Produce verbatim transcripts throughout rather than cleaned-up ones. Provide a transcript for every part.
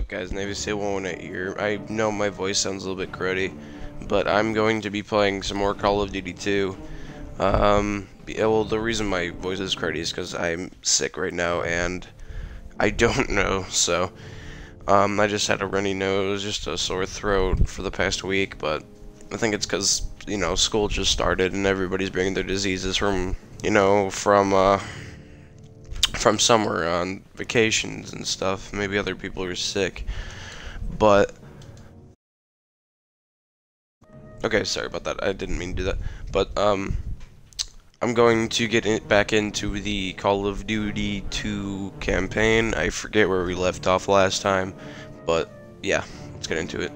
up, guys? Navy Seal one eight here. I know my voice sounds a little bit cruddy, but I'm going to be playing some more Call of Duty two. Um, yeah, well, the reason my voice is cruddy is because I'm sick right now, and I don't know, so, um, I just had a runny nose, just a sore throat for the past week, but I think it's because, you know, school just started, and everybody's bringing their diseases from, you know, from, uh... from somewhere on vacations and stuff. Maybe other people are sick, but okay, sorry about that. I didn't mean to do that. But um, I'm going to get in, back into the Call of Duty two campaign. I forget where we left off last time, but yeah, let's get into it.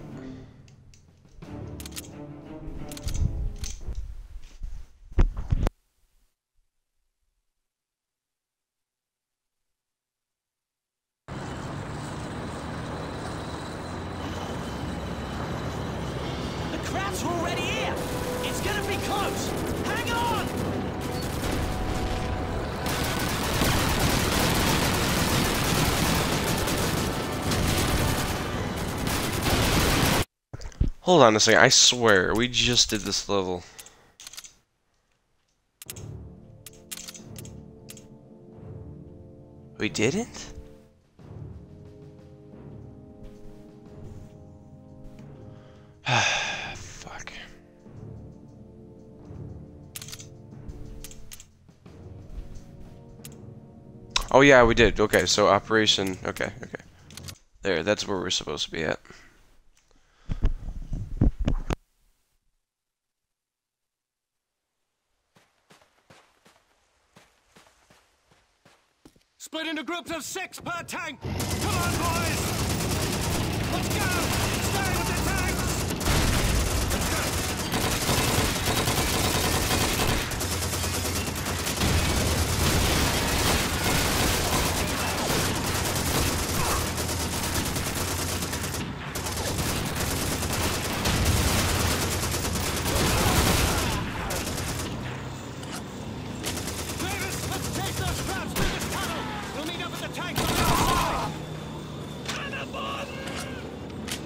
Crabs are already here! It's gonna be close! Hang on! Hold on a second, I swear, we just did this level. We didn't? Fuck. Oh yeah, we did. Okay, so operation. Okay, okay. There, that's where we're supposed to be at. Split into groups of six per tank! Come on, boys! Let's go! Stay with the tanks! Davis, let's take those crabs through this tunnel! We'll meet up at the tanks on the other side!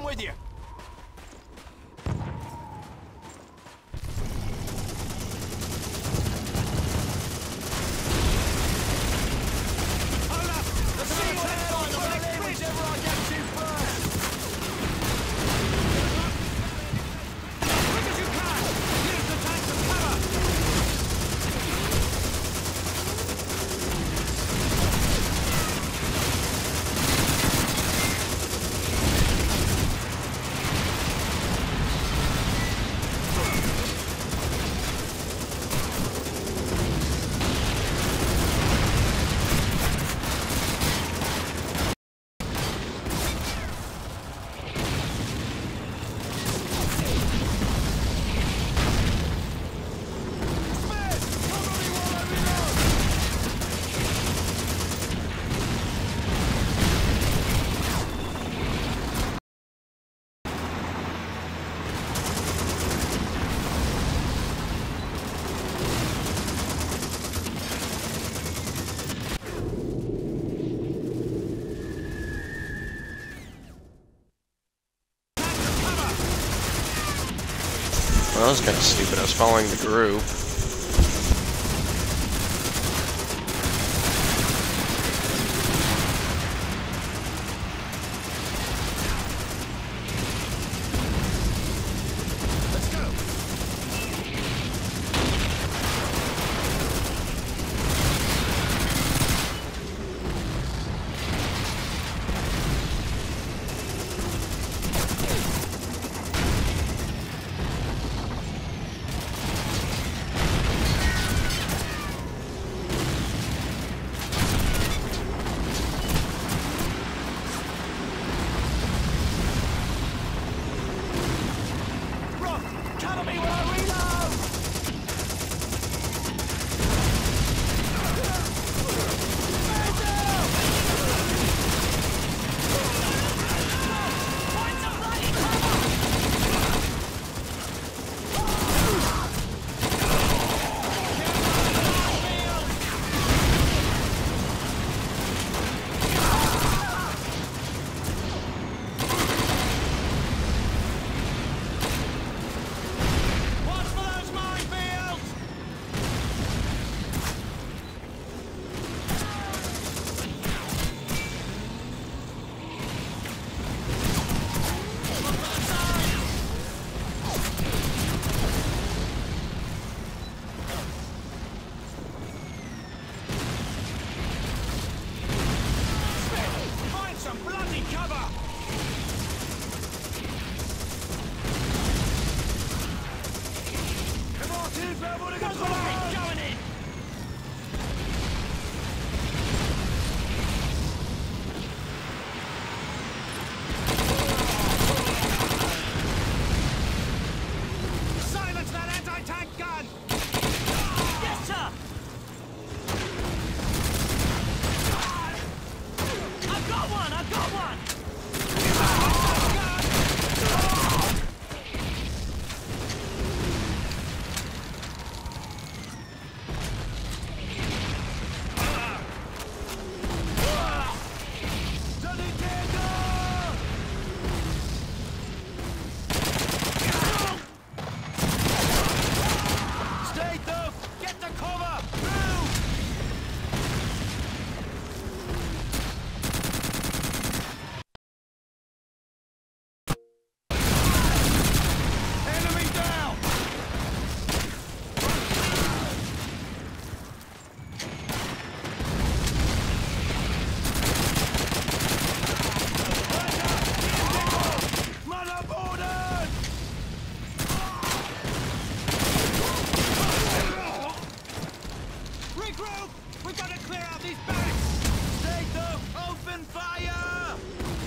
with you. Hold up! Let's see what it's on. The next whichever I get to first. Quick as you can. Use the tank for cover. Well, that was kind of stupid. I was following the group. Let's go. Rock, cover me when I reload. Watch for those minefields! Find some bloody cover! Come on, team, level to go! Going in! Silence that anti-tank gun! Yes, sir! I've got one! I've got one! Stay tough! Get the cover! Move! Enemy down! Man aboard! Regroup! We've got to clear out these barracks! Stay tough! Open fire!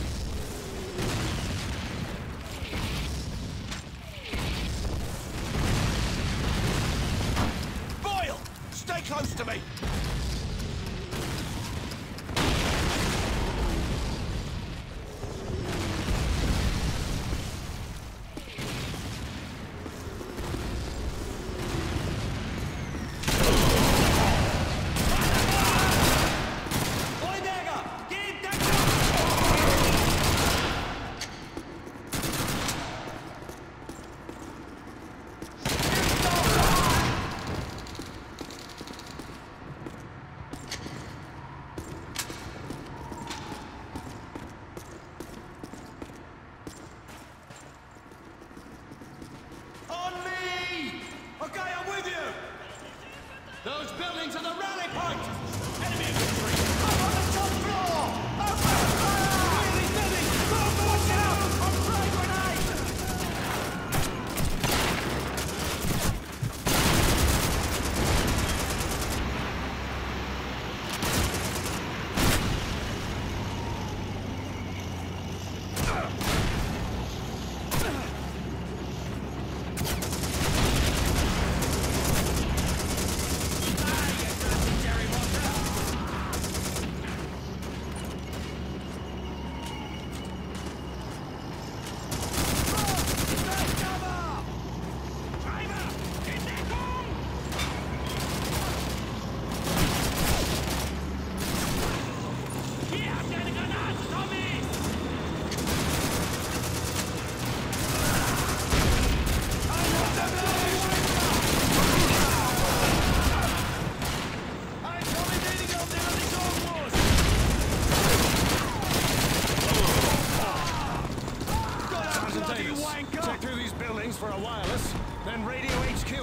Boyle! Stay close to me! Boy Dagger! Get him, Dagger!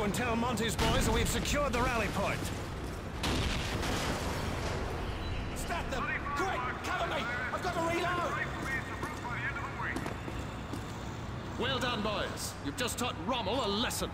and tell Monty's boys that we've secured the rally point. Stat them! Quick! Cover me! I've got to reload! Well done, boys. You've just taught Rommel a lesson.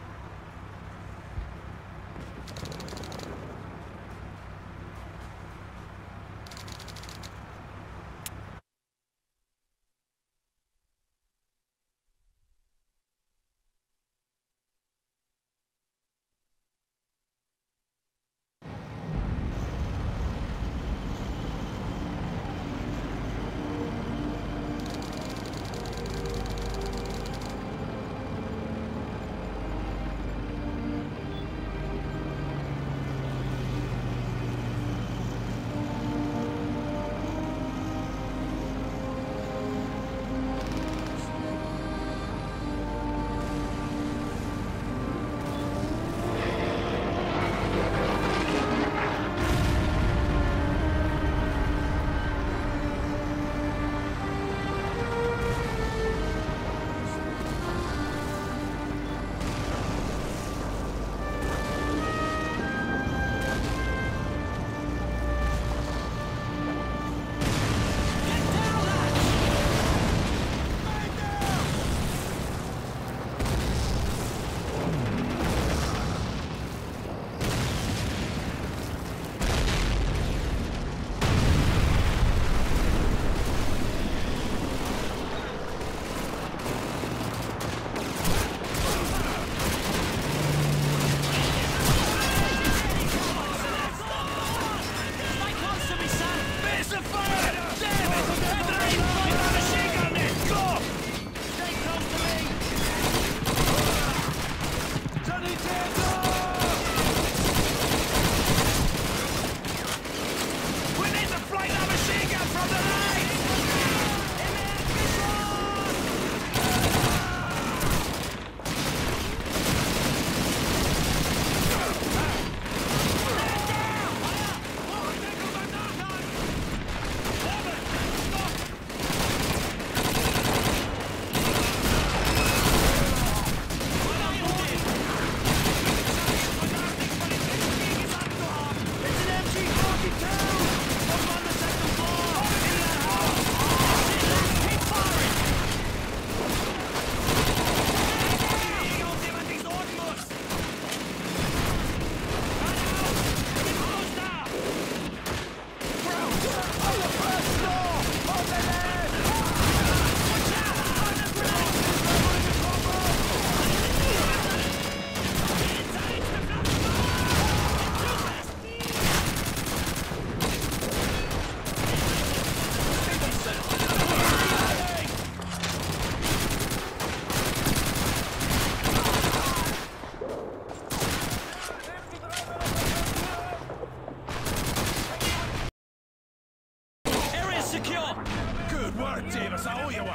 Davis, I owe you one.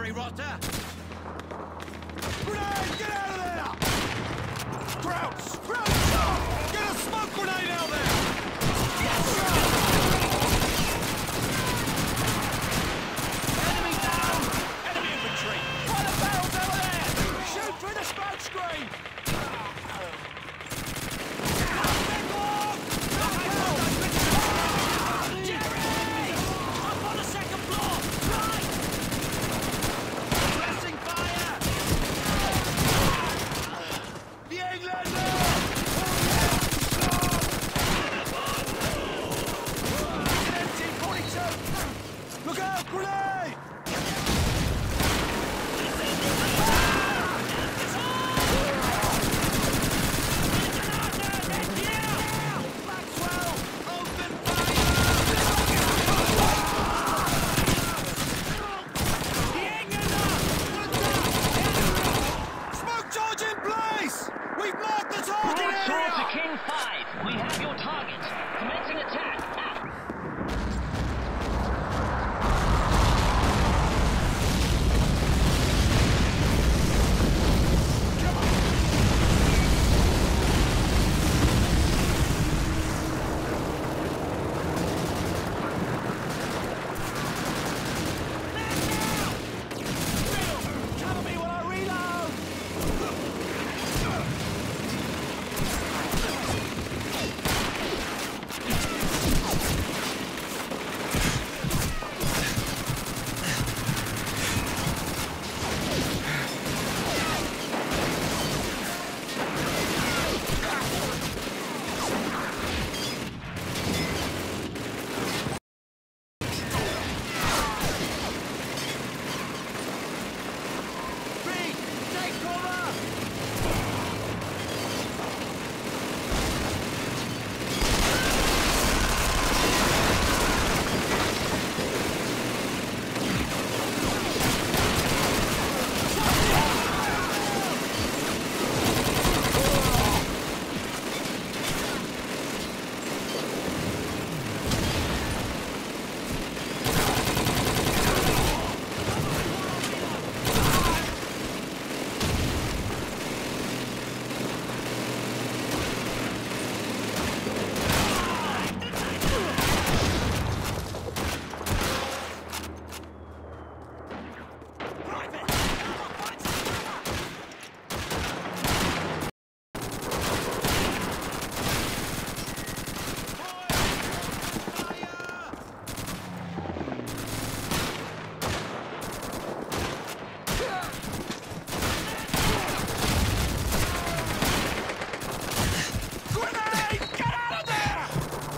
Sorry, Rotter. Grenade! Get out of there! Crouch! Crouch! Get a smoke grenade out there! Yes! Enemy down! Enemy infantry! Fire the barrels over there! Shoot through the smoke screen! Jerry! Up on the second floor! Right! Pressing fire! The Englander! Empty forty-two! Look out, grenade! Maxwell, open Smoke charge in place! We've marked the target Broadsword to area! King five. We have your target. Commencing attack. Out. Cover me while I reload! Reed, take cover! Grenade! Get out of there!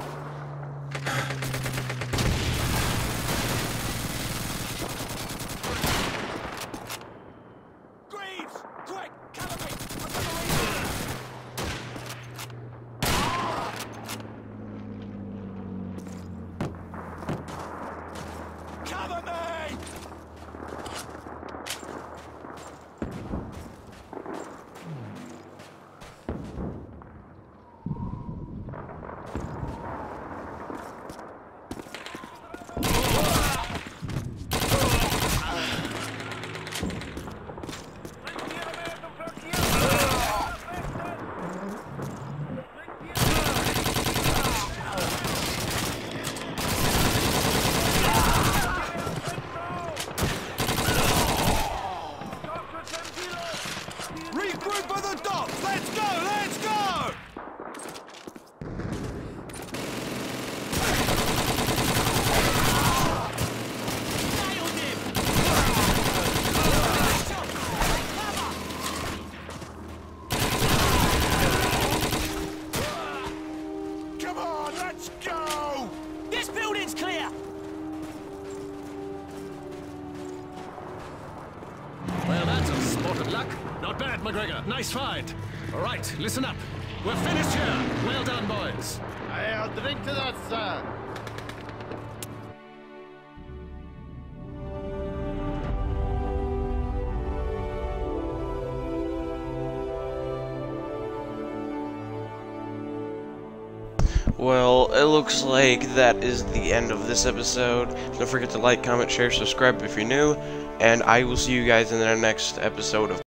Greaves! Quick! Cover me! I'm gonna leave. Cover me! Regroup at the docks! Let's go! Let's go! Nailed him! Come on, let's go! This building's clear! Well, that's a sport of luck. Not bad, McGregor. Nice find. All right, listen up. We're finished here. Well done, boys. I'll drink to that, sir. Well, it looks like that is the end of this episode. Don't forget to like, comment, share, subscribe if you're new, and I will see you guys in the next episode of